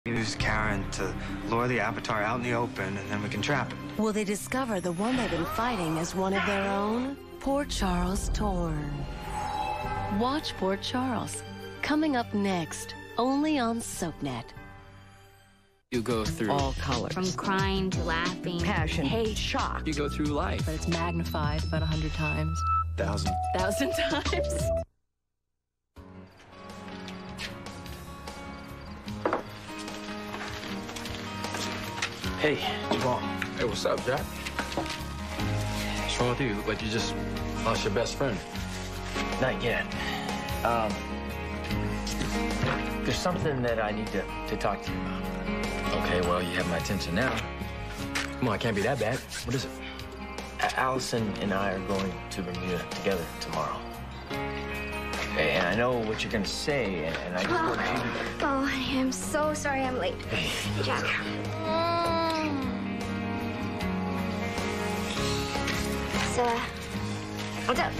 Use Karen to lure the Avatar out in the open, and then we can trap him. Will they discover the one they've been fighting as one of their own? Port Charles Torn. Watch Port Charles. Coming up next, only on SoapNet. You go through all colors. From crying to laughing. Passion. Hate. Shock. You go through life. But it's magnified about 100 times. 1,000 times. Hey, Jamal. Hey, what's up, Jack? What's wrong with you? You look like you just lost your best friend. Not yet. There's something that I need to talk to you about. Okay, well, you have my attention now. Come on, it can't be that bad. What is it? Allison and I are going to Bermuda together tomorrow. And I know what you're going to say, and I just want you... Oh, I am so sorry I'm late. Hey, Jack. So, what's up?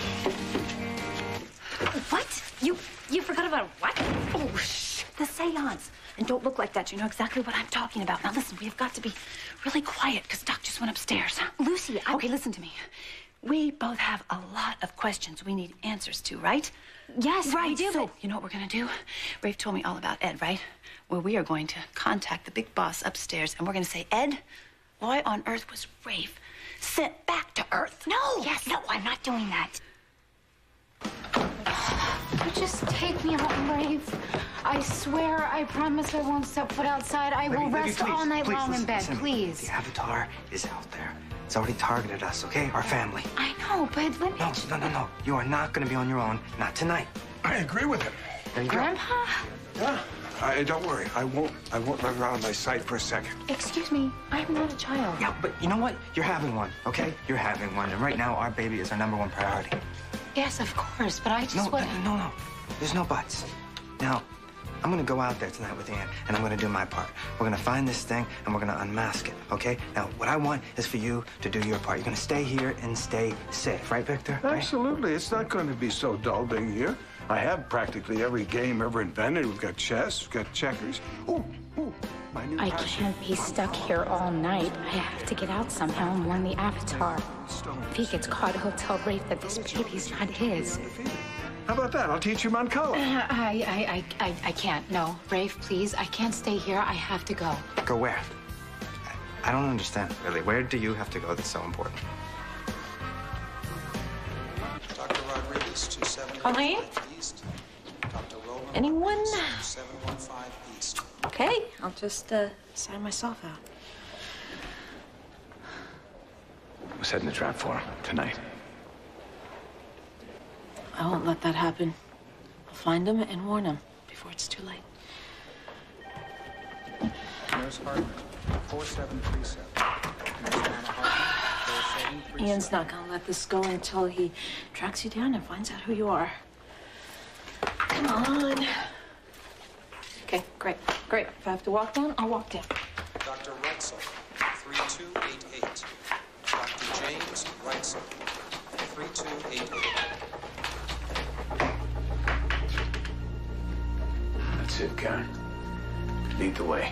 What? You forgot about what? Oh, shh. The seance. And don't look like that. You know exactly what I'm talking about. Now, listen, we've got to be really quiet because Doc just went upstairs. Lucy, Okay, listen to me. We both have a lot of questions we need answers to, right? Yes, right. we do. So, you know what we're going to do? Rafe told me all about Ed, right? Well, we are going to contact the big boss upstairs, and we're going to say, Ed, why on earth was Rafe sent back to Earth? No. Yes. No, I'm not doing that. Just take me home, Rafe. I swear, I promise I won't step foot outside. I will rest all night long in bed, please. The Avatar is out there. It's already targeted us, okay? Our family. I know, but let me... No. You are not going to be on your own. Not tonight. I agree with him. There you go. Grandpa? Yeah. Don't worry. I won't let her out of my sight for a second. Excuse me. I'm not a child. Yeah, but you know what? You're having one, okay? You're having one. And right now, our baby is our #1 priority. Yes, of course, but I just want... No. There's no buts. Now, I'm gonna go out there tonight with Ann, and I'm gonna do my part. We're gonna find this thing, and we're gonna unmask it, okay? Now, what I want is for you to do your part. You're gonna stay here and stay safe, right, Victor? Absolutely. It's not going to be so dull being here. I have practically every game ever invented. We've got chess, we've got checkers. Ooh, my new I passion. can't be stuck here all night. I have to get out somehow and warn the Avatar. If he gets caught, he'll tell Rafe that this baby's not his. How about that? I'll teach you Mancala. I can't. No. Rafe, please. I can't stay here. I have to go. Go where? I don't understand, really. Where do you have to go that's so important? Dr. Rodriguez, 271 Colleen? East. Dr. Rowland, Anyone? 715 East. Okay, I'll just sign myself out. We're setting the trap for him tonight. I won't let that happen. I'll find him and warn him before it's too late. Nurse Hartman, 4737. Nurse Anna Hartman, 4737. Ian's not gonna let this go until he tracks you down and finds out who you are. Come on. Okay, great. If I have to walk down, I'll walk down. Dr. Reitzel, 3288. Dr. James Reitzel, 3288. That's it, Karen. Lead the way.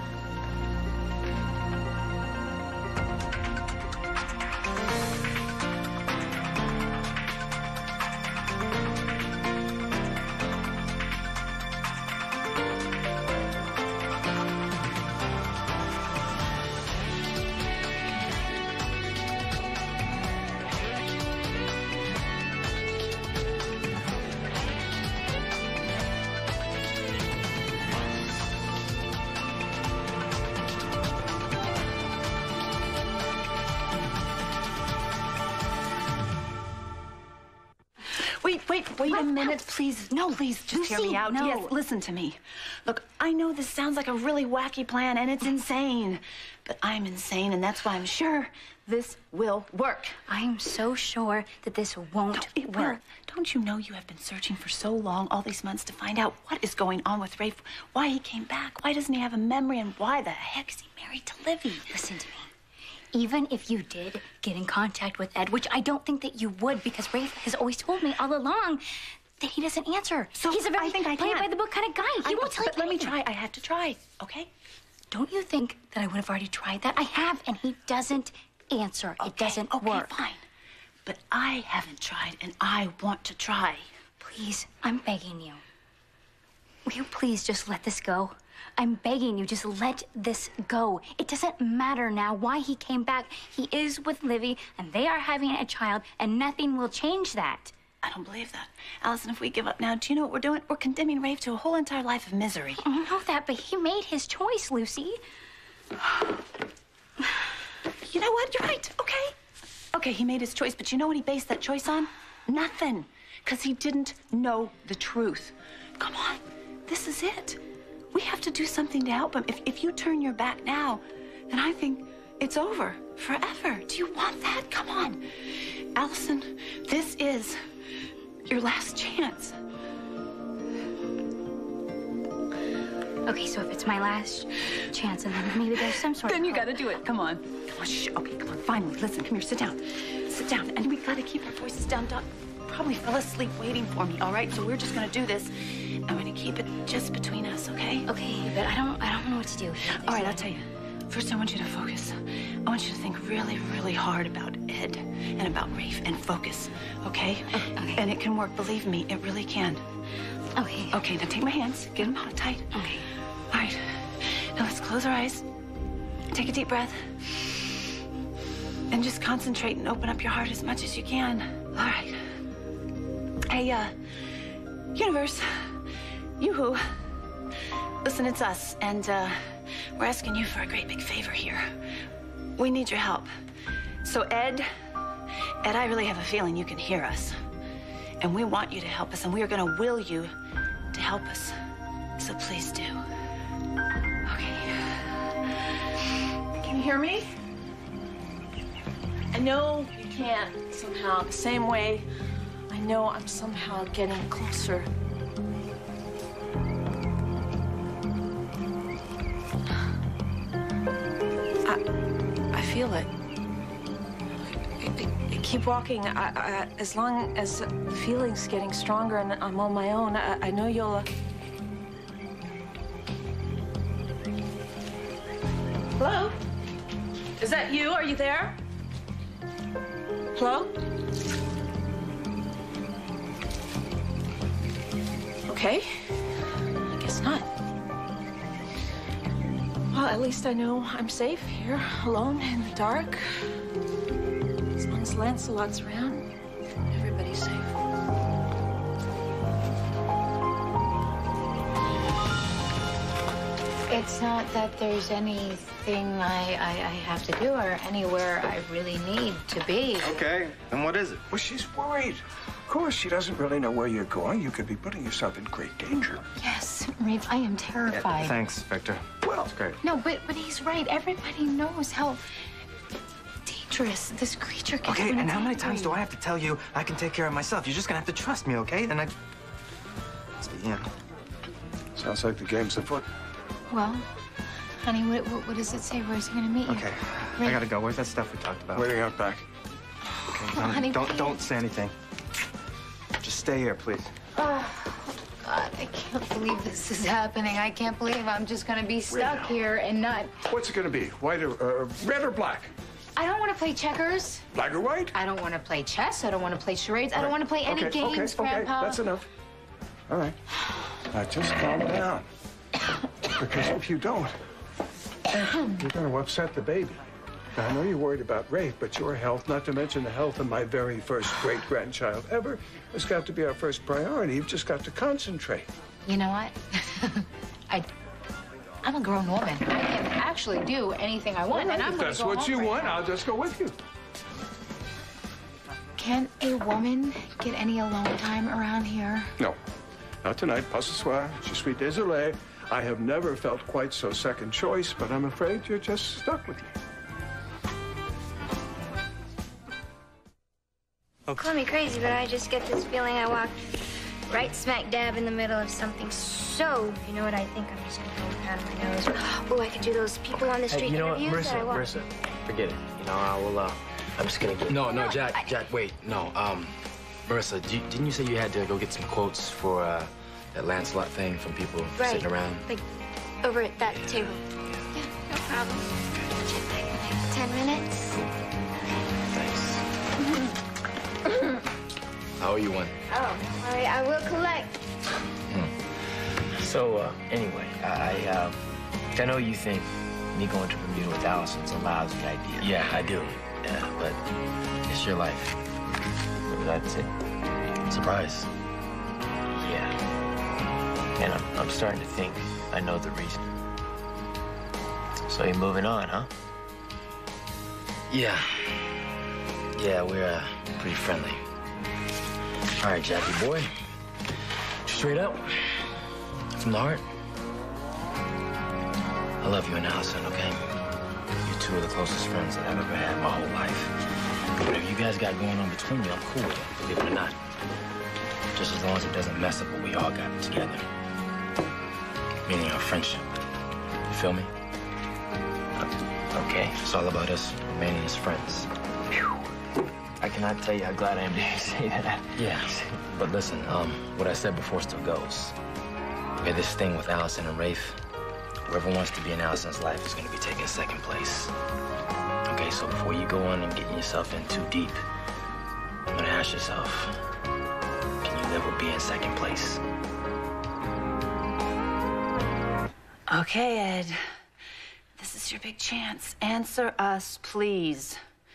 Wait a minute, please. No, please, just hear me out. No. Yes, listen to me. Look, I know this sounds like a really wacky plan, and it's insane. But I'm insane, and that's why I'm sure this will work. I'm so sure that this won't It work. will. Don't you know you have been searching for so long, all these months, to find out what is going on with Rafe, why he came back, why doesn't he have a memory, and why the heck is he married to Livy? Listen to me. Even if you did get in contact with Ed, which I don't think that you would, because Rafe has always told me all along then he doesn't answer. So he's a very I think I play can. by the book kind of guy. He won't tell you But let me anything. try. I have to try, okay? Don't you think that I would have already tried that? I have, and he doesn't answer. It doesn't work. Okay, fine. But I haven't tried, and I want to try. Please, I'm begging you. Will you please just let this go? I'm begging you, just let this go. It doesn't matter now why he came back. He is with Livy, and they are having a child, and nothing will change that. I don't believe that. Allison, if we give up now, do you know what we're doing? We're condemning Rafe to a whole entire life of misery. I know that, but he made his choice, Lucy. You know what? You're right. Okay. Okay, he made his choice, but you know what he based that choice on? Nothing. Because he didn't know the truth. Come on. This is it. We have to do something to help him. If you turn your back now, then I think it's over forever. Do you want that? Come on. Allison, this is your last chance. Okay, so if it's my last chance, and then maybe there's some sort of... Then you gotta do it. Come on. Come on, shh. Okay, come on. Finally, listen. Come here. Sit down. Sit down. And we gotta keep our voices down. Doc probably fell asleep waiting for me, all right? So we're just gonna do this. I'm gonna keep it just between us, okay? Okay, but I don't know what to do. All right, I'll tell you. First, I want you to focus. I want you to think really, really hard about Ed and about Rafe and focus, okay? Okay. And it can work, believe me, it really can. Okay. Okay, now take my hands, get them hot, tight. Okay. All right, now let's close our eyes. Take a deep breath. And just concentrate and open up your heart as much as you can. All right. Hey, universe, yoo-hoo. Listen, it's us, and we're asking you for a great big favor here. We need your help. So Ed, I really have a feeling you can hear us. And we want you to help us, and we are gonna will you to help us. So please do. Okay. Can you hear me? I know you can't somehow. The same way I know I'm somehow getting closer. I feel it. Keep walking. As long as the feeling's getting stronger and I'm on my own, I know you'll... Hello? Is that you? Are you there? Hello? Okay. I guess not. Well, at least I know I'm safe here, alone in the dark. As long as Lancelot's around, everybody's safe. It's not that there's anything I have to do or anywhere I really need to be. Okay, and what is it? Well, she's worried. Of course, she doesn't really know where you're going. You could be putting yourself in great danger. Yes, Rafe, I am terrified. Thanks, Victor. Well, That's great. No, but he's right. Everybody knows how dangerous this creature can be. Okay, when and it's how many angry. times do I have to tell you I can take care of myself? You're just gonna have to trust me, okay? And it's the end. sounds like the game's afoot. Well, honey, what does it say? Where's he gonna meet you? Okay, I gotta go. Where's that stuff we talked about? Waiting out back. Okay, Oh, honey, please. don't say anything. Just stay here, please. Oh, God, I can't believe this is happening. I can't believe I'm just gonna be stuck here and not... What's it gonna be? White or red or black? I don't want to play checkers. Black or white? I don't want to play chess. I don't want to play charades. I don't want to play any games, Grandpa. Okay, that's enough. All right. Now just calm down. Because if you don't, you're going to upset the baby. Now, I know you're worried about Rafe, but your health, not to mention the health of my very first great-grandchild ever, has got to be our first priority. You've just got to concentrate. You know what? I'm a grown woman. I can actually do anything I want, and I'm If gonna that's go what home you right want, now. I'll just go with you. Can a woman get any alone time around here? No, not tonight. Pas ce soir. Je suis désolé. I have never felt quite so second choice, but I'm afraid you're just stuck with me. Call me crazy, but I just get this feeling I walked right smack dab in the middle of something so, you know what I think? I'm just gonna go out of my nose. Oh, I could do those people on the street Hey, you know what, interviews that I walk. Marissa, forget it. You know, I will, I'm just gonna get... No, Jack, wait, no, Marissa, didn't you say you had to go get some quotes for that Lancelot thing from people sitting around? Like, over at that table. Yeah, no problem. Check back in like 10 minutes. Thanks. I owe you one. Oh, all right, I will collect. So, anyway, I know you think me going to Bermuda with Allison's a lousy idea. Yeah, I do. Yeah, but it's your life. That's it. Surprise. Yeah. And I'm starting to think I know the reason. So you're moving on, huh? Yeah. Yeah, we're pretty friendly. All right, Jackie boy. Straight up. From the heart. I love you and Allison, okay? You're two of the closest friends that I've ever had my whole life. Whatever you guys got going on between you, I'm cool with it, believe it or not. Just as long as it doesn't mess up what we all got together. Meaning our friendship. You feel me? Okay. It's all about us remaining as friends. Whew. I cannot tell you how glad I am to hear you say that. Yeah. But listen, what I said before still goes. Okay, this thing with Allison and Rafe, whoever wants to be in Allison's life is going to be taking second place. Okay, so before you go on and getting yourself in too deep, I'm going to ask yourself, can you live with being second place? Okay, Ed. This is your big chance. Answer us, please.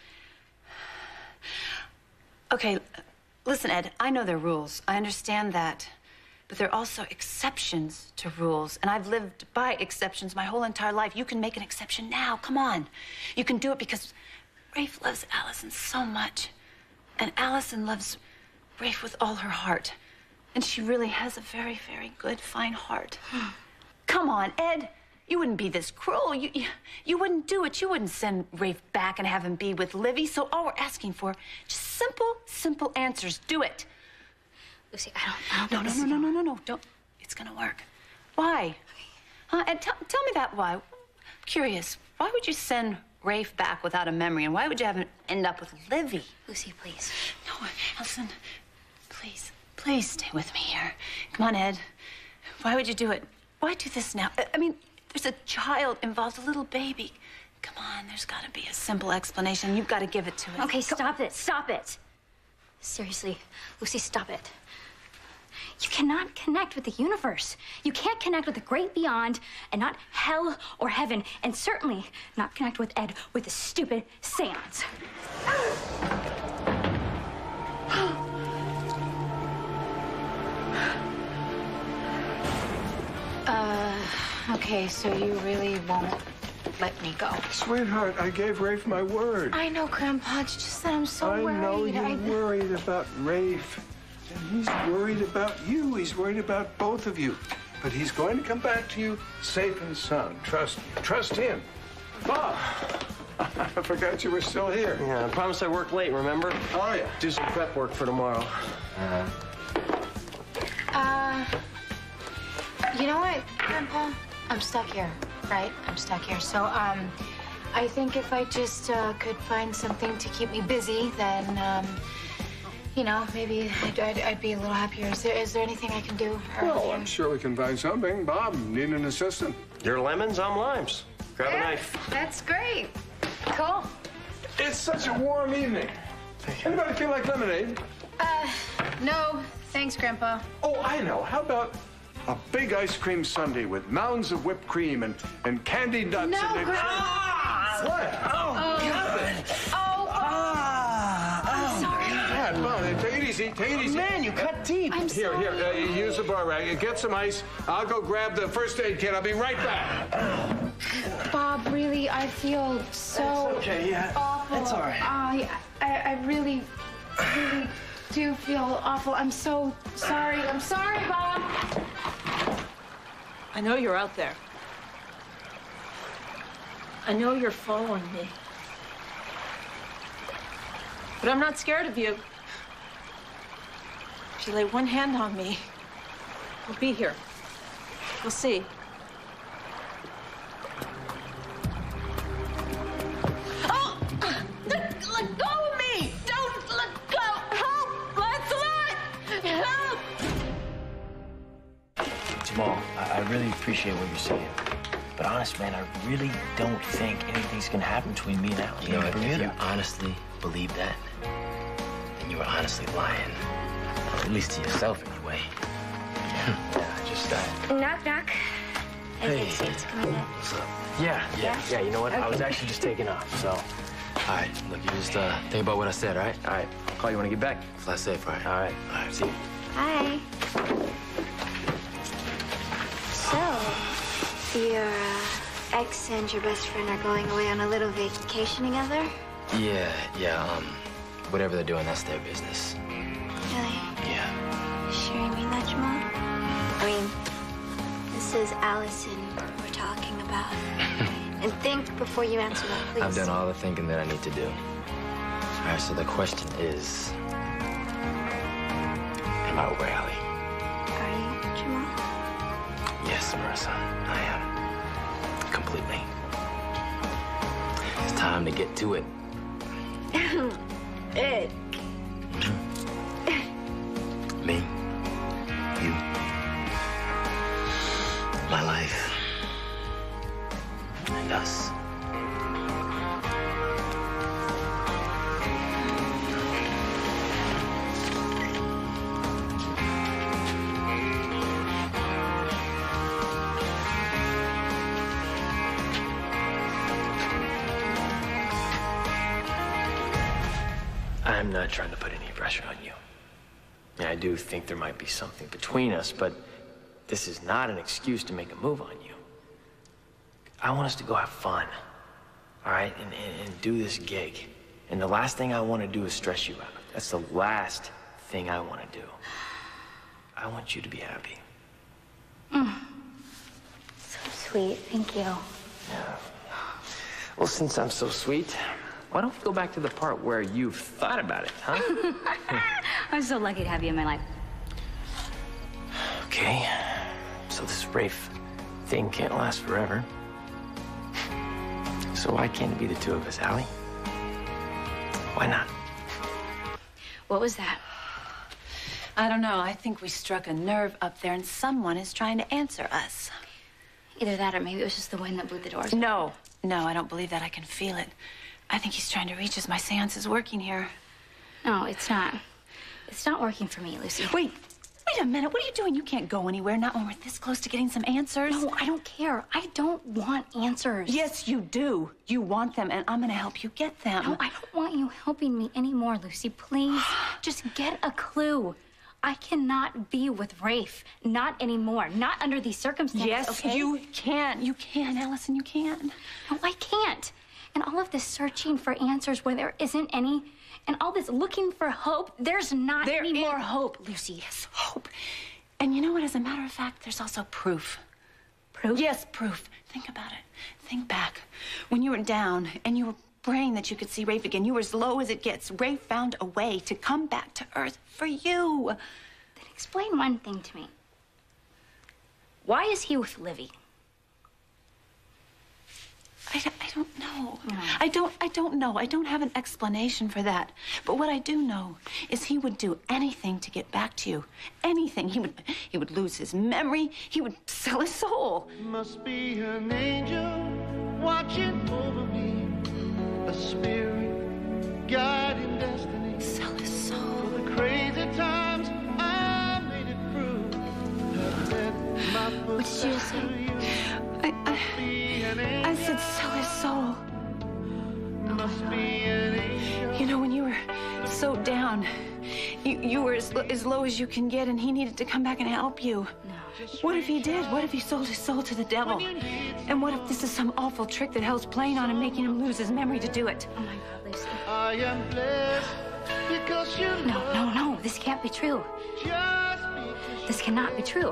Okay, listen, Ed, I know there are rules. I understand that. But there are also exceptions to rules, and I've lived by exceptions my whole entire life. You can make an exception now. Come on. You can do it because Rafe loves Allison so much, and Allison loves Rafe with all her heart. And she really has a very, very good, fine heart. Come on, Ed. You wouldn't be this cruel. You wouldn't do it. You wouldn't send Rafe back and have him be with Livy. So all we're asking for, just simple answers. Do it. Lucy, I don't No. Don't. It's gonna work. Why? Huh? Ed, tell me that why. I'm curious. Why would you send Rafe back without a memory, and why would you have him end up with Livy? Lucy, please. No, Allison, please stay with me here. Come on, Ed. Why would you do it? Why do this now? I mean, there's a child involved, a little baby. Come on, there's got to be a simple explanation. You've got to give it to it. Okay, stop it. Seriously, Lucy, stop it. You cannot connect with the universe. You can't connect with the great beyond, and not hell or heaven, and certainly not connect with Ed with the stupid seance. Okay, so you really won't let me go. Sweetheart, I gave Rafe my word. I know, Grandpa. It's just that I'm so worried. I know you're worried about Rafe. And he's worried about you. He's worried about both of you. But he's going to come back to you safe and sound. Trust him. Bob! I forgot you were still here. Yeah, I promised I work late, remember? Oh, yeah. Do some prep work for tomorrow. You know what, Grandpa? I'm stuck here, right? I'm stuck here. So, I think if I just could find something to keep me busy, then, you know, maybe I'd be a little happier. Is there anything I can do? Well, I'm sure we can find something. Bob, need an assistant? You're lemons, I'm limes. Grab a knife. That's great. Cool. It's such a warm evening. Anybody feel like lemonade? No, thanks, Grandpa. Oh, I know. How about a big ice cream sundae with mounds of whipped cream and candied nuts No, and Grandpa! What? Oh, God. I'm sorry. Yeah, well, take it easy. Man, you cut deep. I'm sorry. Here, use the bar rag. Get some ice. I'll go grab the first aid kit. I'll be right back. Bob, really, I feel so It's okay, yeah. awful. It's all right. I really do feel awful. I'm so sorry. I'm sorry, Bob. I know you're out there. I know you're following me. But I'm not scared of you. If you lay one hand on me, we'll be here. We'll see. Oh! Let go of me! Don't let go! Help! Lancelot! appreciate what you're saying. But honest, man, I really don't think anything's gonna happen between me and Al. You know, if you honestly believe that, then you were honestly lying. At least to yourself, anyway. Yeah, just that. Knock, knock. I think Steve's coming in. What's up? Yeah, you know what? I was actually just taking off, so. All right, look, you just think about what I said, all right? All right, I'll call you when I get back. Fly safe, all right? All right. All right, see you. Hi. So, your ex and your best friend are going away on a little vacation together? Yeah, whatever they're doing, that's their business. Really? Yeah. You sure you mean that, Jamal? I mean, this is Allison we're talking about. And think before you answer that, please. I've done all the thinking that I need to do. All right, so the question is, am I over Allie? Are you, Jamal? Yes, Marissa, I am. Completely. It's time to get to it. Ick. Me, you, my life, and us. I'm not trying to put any pressure on you. Yeah, I do think there might be something between us, but this is not an excuse to make a move on you. I want us to go have fun, all right, and do this gig. And the last thing I want to do is stress you out. That's the last thing I want to do. I want you to be happy. So sweet. Thank you. Yeah. Well, since I'm so sweet, why don't we go back to the part where you've thought about it, huh? I'm so lucky to have you in my life. Okay. So this Rafe thing can't last forever. So why can't it be the two of us, Allie? Why not? What was that? I don't know. I think we struck a nerve up there, and someone is trying to answer us. Either that or maybe it was just the wind that blew the doors. No, I don't believe that. I can feel it. I think he's trying to reach us. My seance is working here. No, it's not. It's not working for me, Lucy. Wait a minute. What are you doing? You can't go anywhere, not when we're this close to getting some answers. No, I don't care. I don't want answers. Yes, you do. You want them, and I'm going to help you get them. No, I don't want you helping me anymore, Lucy. Please, just get a clue. I cannot be with Rafe. Not anymore. Not under these circumstances, Yes, okay? you can. You can, Allison, you can. No, I can't. And all of this searching for answers where there isn't any, and all this looking for hope, there's not any more hope, Lucy. Yes, hope. And you know what? As a matter of fact, there's also proof. Proof? Yes, proof. Think about it. Think back. When you were down and you were praying that you could see Rafe again, you were as low as it gets. Rafe found a way to come back to Earth for you. Then explain one thing to me. Why is he with Livy? I don't know. I don't know. I don't have an explanation for that. But what I do know is he would do anything to get back to you. Anything. He would lose his memory. He would sell his soul. Must be an angel watching over me, a spirit guiding destiny. Sell his soul. For the crazy times I made it through. What did you say? I said sell his soul. You know, when you were so down, you were as low as you can get, and he needed to come back and help you. No. What if he did? What if he sold his soul to the devil? And what if this is some awful trick that hell's playing on him, making him lose his memory to do it? Oh, my God, Lucy. I am blessed because you No. This can't be true. This cannot be true.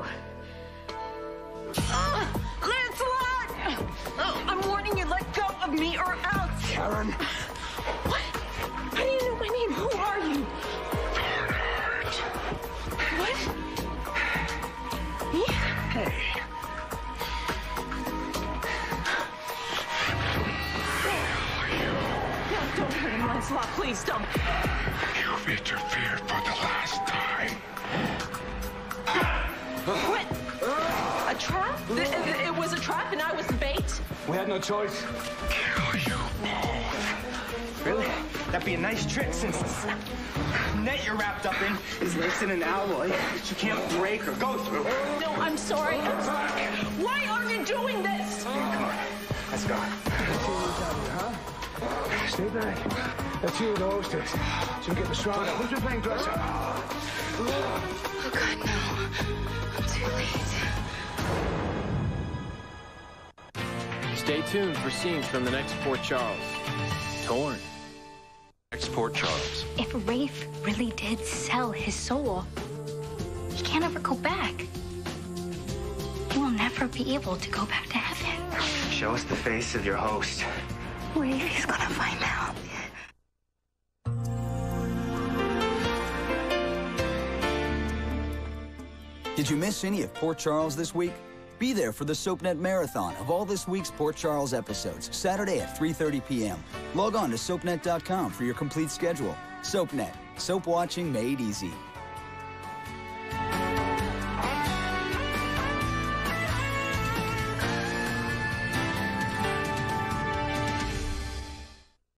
Lancelot! I'm warning you, let go of me or else. Karen. What? How do you know my name? Who are you? What? Me? Hey. No, don't hurt him, Lancelot. Please don't. You've interfered for the last time. What? A trap? It was a trap and I was the bait? We had no choice. Really? That'd be a nice trick since the net you're wrapped up in is laced in an alloy that you can't break or go through. No, I'm sorry. Why are you doing this? Come on, let's go. Stay back. Let's see who the host is. So we get the strong. Who's your playing dresser? Oh, God, no. I'm too late. Stay tuned for scenes from the next Port Charles. Torn. Next Port Charles. If Rafe really did sell his soul, he can't ever go back. He will never be able to go back to heaven. Show us the face of your host. Rafe is gonna find out. Did you miss any of Port Charles this week? Be there for the SoapNet Marathon of all this week's Port Charles episodes, Saturday at 3:30 p.m. Log on to SoapNet.com for your complete schedule. SoapNet. Soap watching made easy.